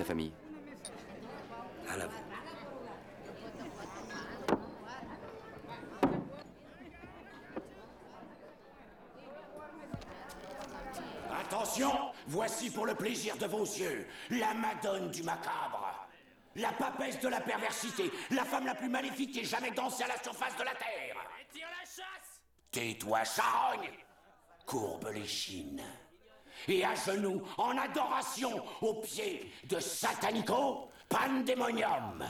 ta famille? À l'avant. Attention, voici pour le plaisir de vos yeux, la Madone du macabre. La papesse de la perversité, la femme la plus maléfique qui ait jamais dansé à la surface de la terre. Tire la chasse! Tais-toi, charogne! Courbe les chines. Et à genoux, en adoration, aux pieds de Satanico Pandemonium.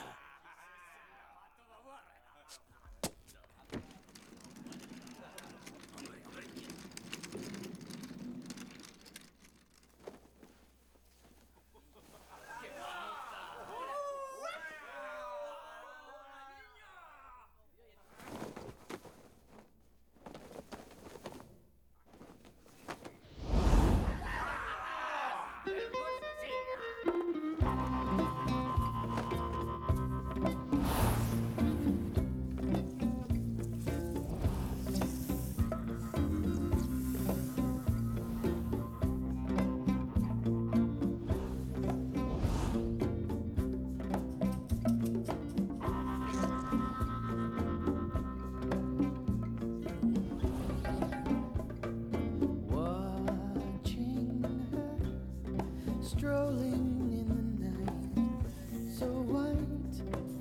Strolling in the night, so white